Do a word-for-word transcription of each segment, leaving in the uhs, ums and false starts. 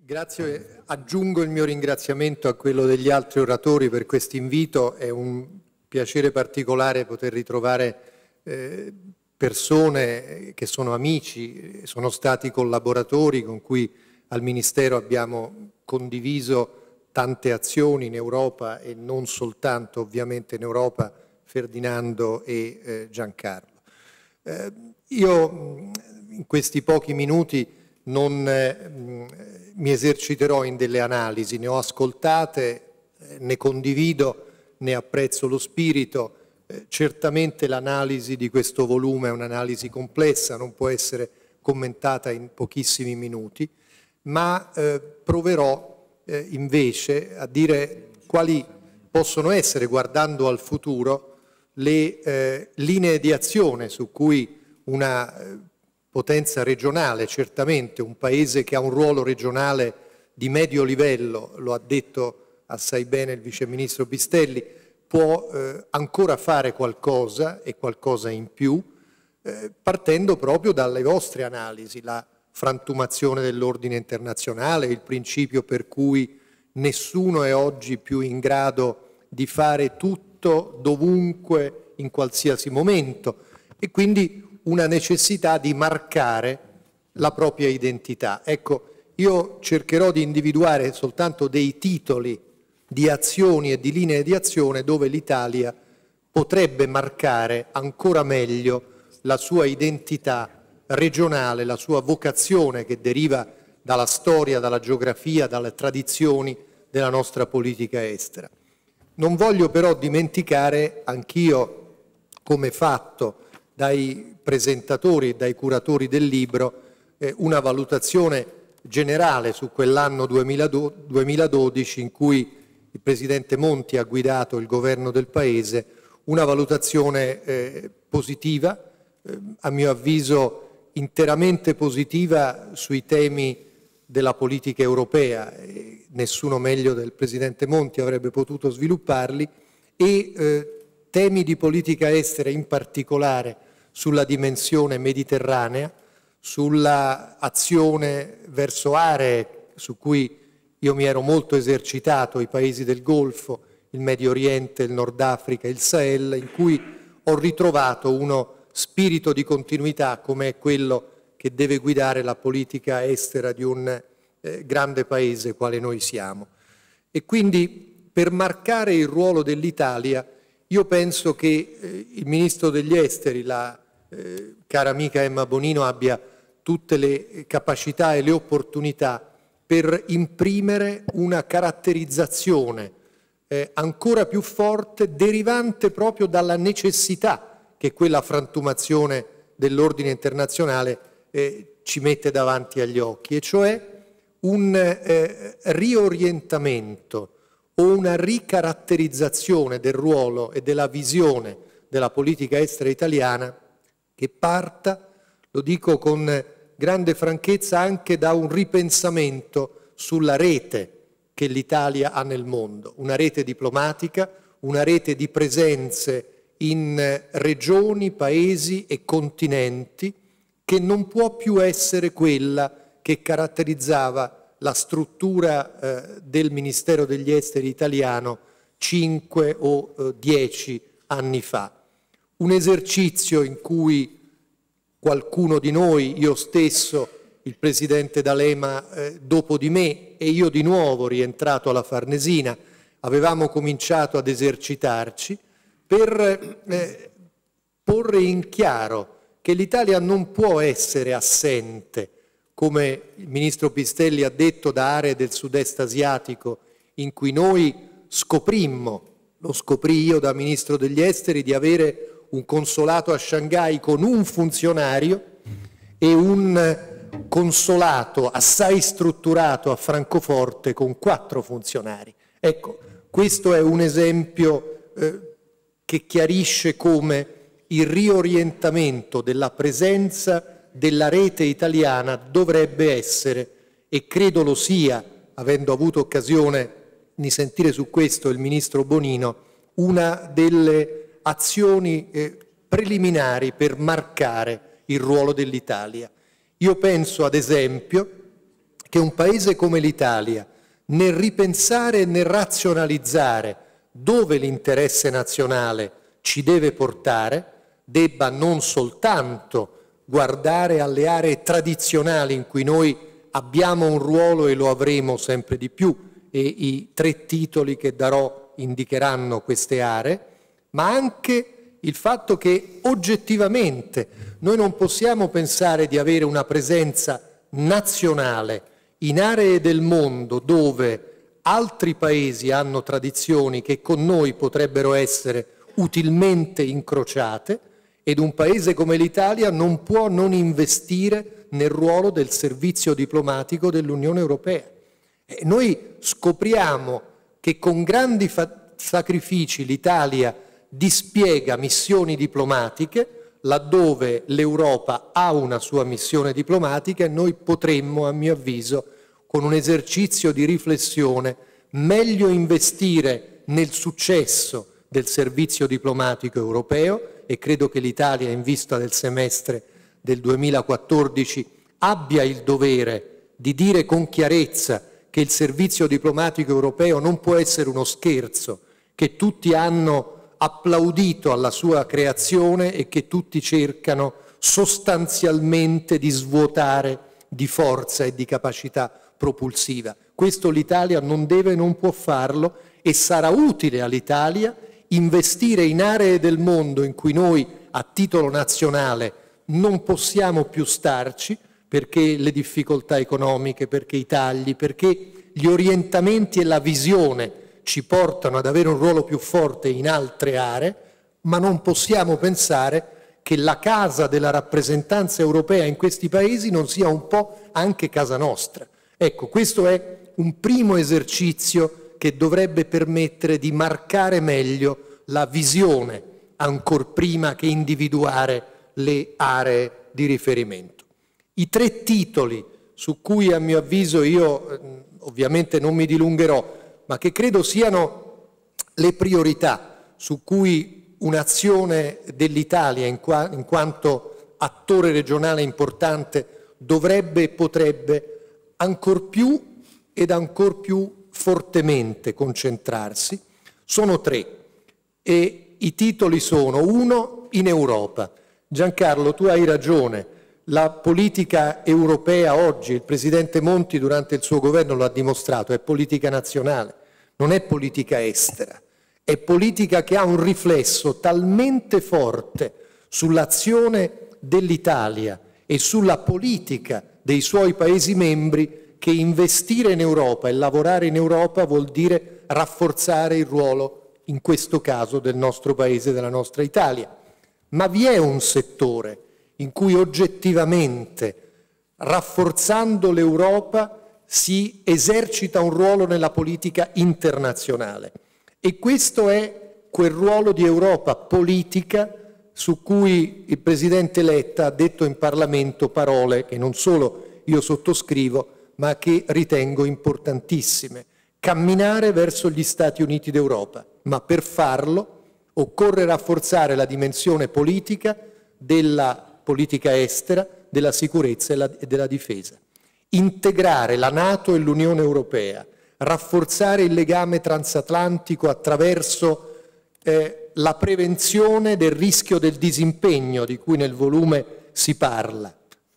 Grazie, aggiungo il mio ringraziamento a quello degli altri oratori per questo invito. È un piacere particolare poter ritrovare eh, persone che sono amici, sono stati collaboratori con cui al Ministero abbiamo condiviso tante azioni in Europa e non soltanto ovviamente in Europa, Ferdinando e eh, Giancarlo. Eh, io in questi pochi minuti non eh, mi eserciterò in delle analisi, ne ho ascoltate, eh, ne condivido, ne apprezzo lo spirito. Eh, certamente l'analisi di questo volume è un'analisi complessa, non può essere commentata in pochissimi minuti, ma eh, proverò eh, invece a dire quali possono essere, guardando al futuro, le eh, linee di azione su cui una eh, potenza regionale, certamente un paese che ha un ruolo regionale di medio livello, lo ha detto assai bene il Vice Ministro Pistelli, può eh, ancora fare qualcosa e qualcosa in più, eh, partendo proprio dalle vostre analisi, la frantumazione dell'ordine internazionale, il principio per cui nessuno è oggi più in grado di fare tutto, dovunque, in qualsiasi momento, e quindi una necessità di marcare la propria identità. Ecco, io cercherò di individuare soltanto dei titoli di azioni e di linee di azione dove l'Italia potrebbe marcare ancora meglio la sua identità regionale, la sua vocazione che deriva dalla storia, dalla geografia, dalle tradizioni della nostra politica estera. Non voglio però dimenticare, anch'io come fatto dai presentatori e dai curatori del libro, eh, una valutazione generale su quell'anno duemiladodici in cui il Presidente Monti ha guidato il governo del Paese, una valutazione eh, positiva, eh, a mio avviso interamente positiva sui temi della politica europea, e nessuno meglio del Presidente Monti avrebbe potuto svilupparli, e eh, temi di politica estera in particolare sulla dimensione mediterranea, sulla azione verso aree su cui io mi ero molto esercitato, i paesi del Golfo, il Medio Oriente, il Nord Africa, il Sahel, in cui ho ritrovato uno spirito di continuità come è quello che deve guidare la politica estera di un eh, grande paese quale noi siamo. E quindi per marcare il ruolo dell'Italia io penso che eh, il Ministro degli Esteri, la eh, cara amica Emma Bonino, abbia tutte le capacità e le opportunità per imprimere una caratterizzazione eh, ancora più forte, derivante proprio dalla necessità che quella frantumazione dell'ordine internazionale eh, ci mette davanti agli occhi, e cioè un eh, riorientamento o una ricaratterizzazione del ruolo e della visione della politica estera italiana che parta, lo dico con grande franchezza, anche da un ripensamento sulla rete che l'Italia ha nel mondo, una rete diplomatica, una rete di presenze in regioni, paesi e continenti che non può più essere quella che caratterizzava la struttura eh, del Ministero degli Esteri italiano cinque o eh, dieci anni fa. Un esercizio in cui qualcuno di noi, io stesso, il Presidente D'Alema eh, dopo di me e io di nuovo rientrato alla Farnesina, avevamo cominciato ad esercitarci per eh, porre in chiaro che l'Italia non può essere assente, come il Ministro Pistelli ha detto, da aree del sud-est asiatico in cui noi scoprimmo, lo scoprì io da Ministro degli Esteri, di avere un consolato a Shanghai con un funzionario e un consolato assai strutturato a Francoforte con quattro funzionari. Ecco, questo è un esempio eh, che chiarisce come il riorientamento della presenza della rete italiana dovrebbe essere, e credo lo sia, avendo avuto occasione di sentire su questo il Ministro Bonino, una delle azioni eh, preliminari per marcare il ruolo dell'Italia. Io penso ad esempio che un paese come l'Italia, nel ripensare e nel razionalizzare dove l'interesse nazionale ci deve portare, debba non soltanto guardare alle aree tradizionali in cui noi abbiamo un ruolo e lo avremo sempre di più, e i tre titoli che darò indicheranno queste aree, ma anche il fatto che oggettivamente noi non possiamo pensare di avere una presenza nazionale in aree del mondo dove altri paesi hanno tradizioni che con noi potrebbero essere utilmente incrociate, ed un paese come l'Italia non può non investire nel ruolo del servizio diplomatico dell'Unione Europea. E noi scopriamo che con grandi sacrifici l'Italia dispiega missioni diplomatiche laddove l'Europa ha una sua missione diplomatica, e noi potremmo, a mio avviso, con un esercizio di riflessione, meglio investire nel successo del servizio diplomatico europeo, e credo che l'Italia, in vista del semestre del duemilaquattordici, abbia il dovere di dire con chiarezza che il servizio diplomatico europeo non può essere uno scherzo, che tutti hanno applaudito alla sua creazione e che tutti cercano sostanzialmente di svuotare di forza e di capacità propulsiva. Questo l'Italia non deve e non può farlo, e sarà utile all'Italia investire in aree del mondo in cui noi a titolo nazionale non possiamo più starci, perché le difficoltà economiche, perché i tagli, perché gli orientamenti e la visione ci portano ad avere un ruolo più forte in altre aree, ma non possiamo pensare che la casa della rappresentanza europea in questi paesi non sia un po' anche casa nostra. Ecco, questo è un primo esercizio che dovrebbe permettere di marcare meglio la visione, ancor prima che individuare le aree di riferimento. I tre titoli su cui, a mio avviso, io ovviamente non mi dilungherò, ma che credo siano le priorità su cui un'azione dell'Italia in, qua, in quanto attore regionale importante dovrebbe e potrebbe ancor più ed ancor più fortemente concentrarsi, sono tre, e i titoli sono: uno, in Europa. Giancarlo, tu hai ragione, la politica europea oggi, il Presidente Monti durante il suo governo lo ha dimostrato, è politica nazionale, non è politica estera, è politica che ha un riflesso talmente forte sull'azione dell'Italia e sulla politica dei suoi Paesi membri, che investire in Europa e lavorare in Europa vuol dire rafforzare il ruolo, in questo caso, del nostro Paese, della nostra Italia. Ma vi è un settore in cui oggettivamente, rafforzando l'Europa, si esercita un ruolo nella politica internazionale, e questo è quel ruolo di Europa politica su cui il Presidente Letta ha detto in Parlamento parole che non solo io sottoscrivo, ma che ritengo importantissime: camminare verso gli Stati Uniti d'Europa. Ma per farlo occorre rafforzare la dimensione politica della politica estera, della sicurezza e della difesa, integrare la NATO e l'Unione Europea, rafforzare il legame transatlantico attraverso eh, la prevenzione del rischio del disimpegno di cui nel volume si parla,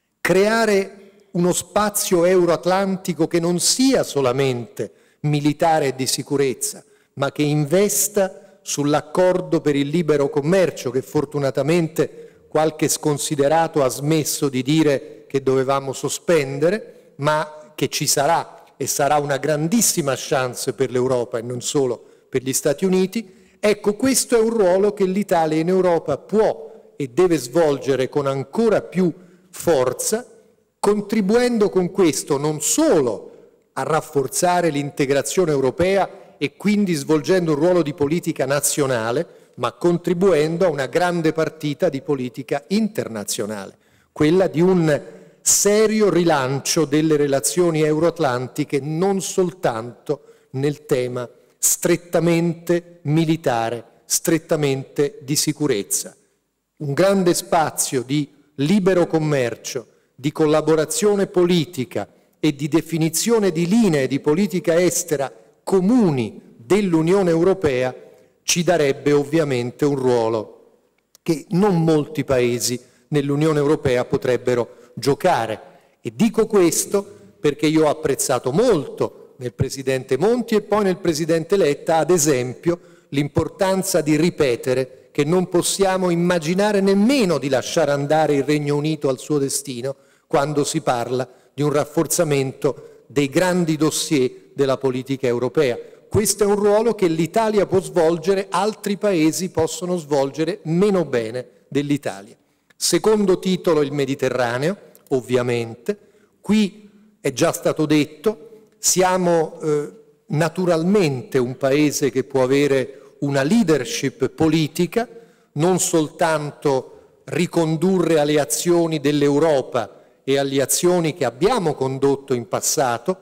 creare uno spazio euroatlantico che non sia solamente militare e di sicurezza, ma che investa sull'accordo per il libero commercio, che fortunatamente qualche sconsiderato ha smesso di dire che dovevamo sospendere, ma che ci sarà, e sarà una grandissima chance per l'Europa e non solo per gli Stati Uniti. Ecco, questo è un ruolo che l'Italia in Europa può e deve svolgere con ancora più forza, contribuendo con questo non solo a rafforzare l'integrazione europea e quindi svolgendo un ruolo di politica nazionale, ma contribuendo a una grande partita di politica internazionale, quella di un serio rilancio delle relazioni euroatlantiche, non soltanto nel tema strettamente militare, strettamente di sicurezza. Un grande spazio di libero commercio, di collaborazione politica e di definizione di linee di politica estera comuni dell'Unione Europea ci darebbe ovviamente un ruolo che non molti paesi nell'Unione Europea potrebbero giocare. E dico questo perché io ho apprezzato molto nel Presidente Monti e poi nel Presidente Letta, ad esempio, l'importanza di ripetere che non possiamo immaginare nemmeno di lasciare andare il Regno Unito al suo destino quando si parla di un rafforzamento dei grandi dossier della politica europea. Questo è un ruolo che l'Italia può svolgere, altri paesi possono svolgere meno bene dell'Italia. Secondo titolo, il Mediterraneo, ovviamente. Qui è già stato detto, siamo eh, naturalmente un paese che può avere una leadership politica, non soltanto ricondurre alle azioni dell'Europa e alle azioni che abbiamo condotto in passato.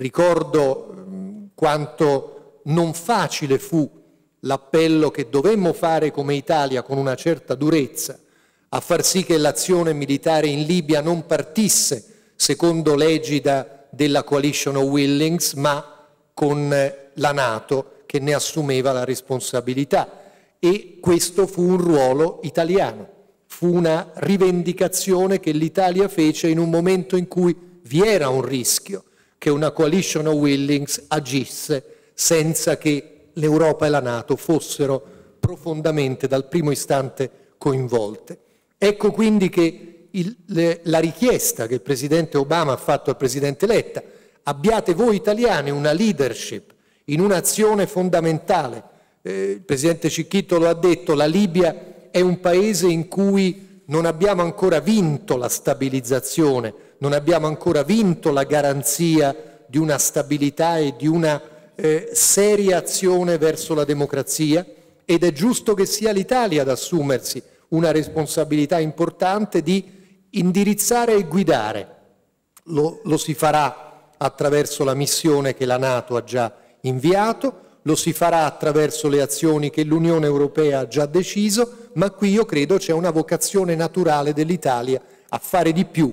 Ricordo mh, quanto non facile fu l'appello che dovemmo fare come Italia con una certa durezza a far sì che l'azione militare in Libia non partisse secondo l'egida della Coalition of Willings, ma con la NATO che ne assumeva la responsabilità. E questo fu un ruolo italiano, fu una rivendicazione che l'Italia fece in un momento in cui vi era un rischio che una Coalition of Willings agisse senza che l'Europa e la NATO fossero profondamente dal primo istante coinvolte. Ecco quindi che il, le, la richiesta che il Presidente Obama ha fatto al Presidente Letta: abbiate voi italiani una leadership in un'azione fondamentale. Eh, il Presidente Cicchitto lo ha detto, la Libia è un paese in cui non abbiamo ancora vinto la stabilizzazione, non abbiamo ancora vinto la garanzia di una stabilità e di una eh, seria azione verso la democrazia, ed è giusto che sia l'Italia ad assumersi una responsabilità importante di indirizzare e guidare. Lo, lo si farà attraverso la missione che la NATO ha già inviato, lo si farà attraverso le azioni che l'Unione Europea ha già deciso, ma qui io credo c'è una vocazione naturale dell'Italia a fare di più.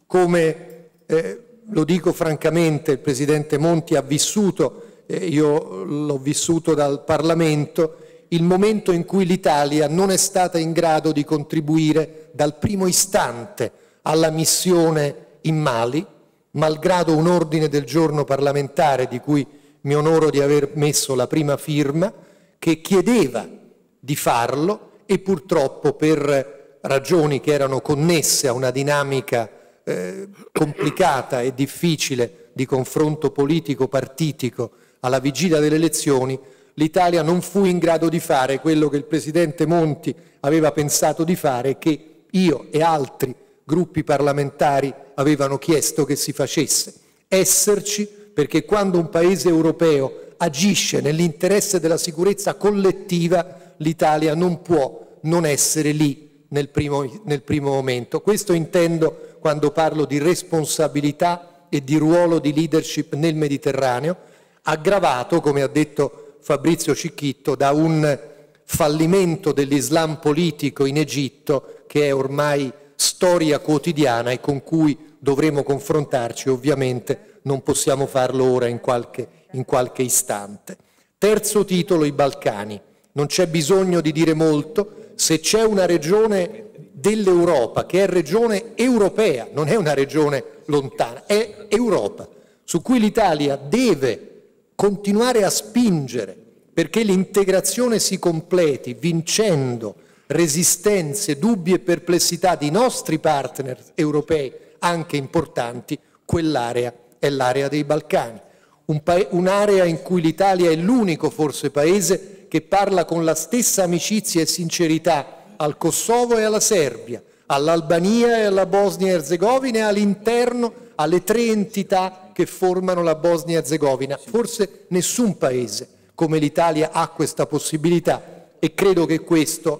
Come eh, lo dico francamente, il Presidente Monti ha vissuto, eh, io l'ho vissuto dal Parlamento, il momento in cui l'Italia non è stata in grado di contribuire dal primo istante alla missione in Mali, malgrado un ordine del giorno parlamentare di cui mi onoro di aver messo la prima firma, che chiedeva di farlo e purtroppo per ragioni che erano connesse a una dinamica eh, complicata e difficile di confronto politico-partitico alla vigilia delle elezioni, l'Italia non fu in grado di fare quello che il Presidente Monti aveva pensato di fare e che io e altri gruppi parlamentari avevano chiesto che si facesse. Esserci, perché quando un Paese europeo agisce nell'interesse della sicurezza collettiva, l'Italia non può non essere lì nel primo, nel primo momento. Questo intendo quando parlo di responsabilità e di ruolo di leadership nel Mediterraneo, aggravato, come ha detto Fabrizio Cicchitto, da un fallimento dell'Islam politico in Egitto che è ormai storia quotidiana e con cui dovremo confrontarci. Ovviamente non possiamo farlo ora in qualche, in qualche istante. Terzo titolo, i Balcani. Non c'è bisogno di dire molto, se c'è una regione dell'Europa che è regione europea, non è una regione lontana, è Europa, su cui l'Italia deve continuare a spingere perché l'integrazione si completi vincendo resistenze, dubbi e perplessità di nostri partner europei anche importanti. Quell'area è l'area dei Balcani, un un'area in cui l'Italia è l'unico forse paese che parla con la stessa amicizia e sincerità al Kosovo e alla Serbia, all'Albania e alla Bosnia e Erzegovina e all'interno alle tre entità che formano la Bosnia e Erzegovina. Forse nessun paese come l'Italia ha questa possibilità e credo che questo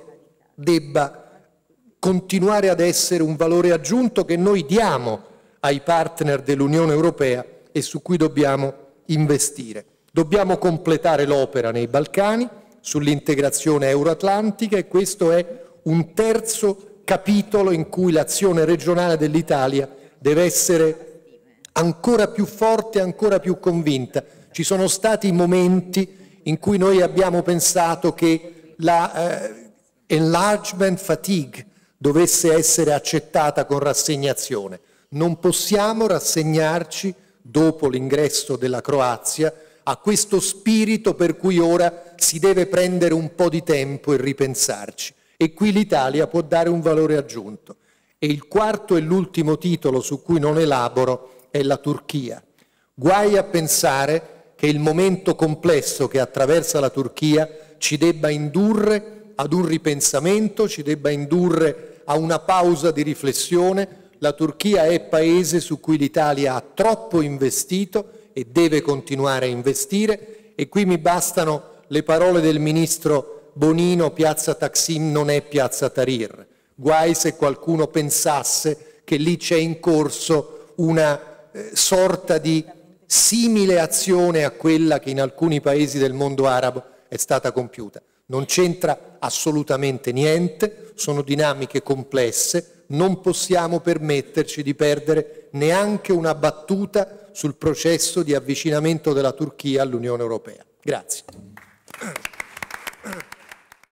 debba continuare ad essere un valore aggiunto che noi diamo ai partner dell'Unione Europea e su cui dobbiamo investire. Dobbiamo completare l'opera nei Balcani sull'integrazione euroatlantica e questo è un terzo capitolo in cui l'azione regionale dell'Italia deve essere ancora più forte, ancora più convinta. Ci sono stati momenti in cui noi abbiamo pensato che la eh, enlargement fatigue dovesse essere accettata con rassegnazione. Non possiamo rassegnarci, dopo l'ingresso della Croazia, a questo spirito per cui ora si deve prendere un po' di tempo e ripensarci. E qui l'Italia può dare un valore aggiunto. E il quarto e l'ultimo titolo su cui non elaboro è la Turchia. Guai a pensare che il momento complesso che attraversa la Turchia ci debba indurre ad un ripensamento, ci debba indurre a una pausa di riflessione. La Turchia è paese su cui l'Italia ha troppo investito e deve continuare a investire, e qui mi bastano le parole del ministro Bonino: piazza Taksim non è piazza Tahrir. Guai se qualcuno pensasse che lì c'è in corso una eh, sorta di simile azione a quella che in alcuni paesi del mondo arabo è stata compiuta. Non c'entra assolutamente niente, sono dinamiche complesse, non possiamo permetterci di perdere neanche una battuta sul processo di avvicinamento della Turchia all'Unione Europea. Grazie.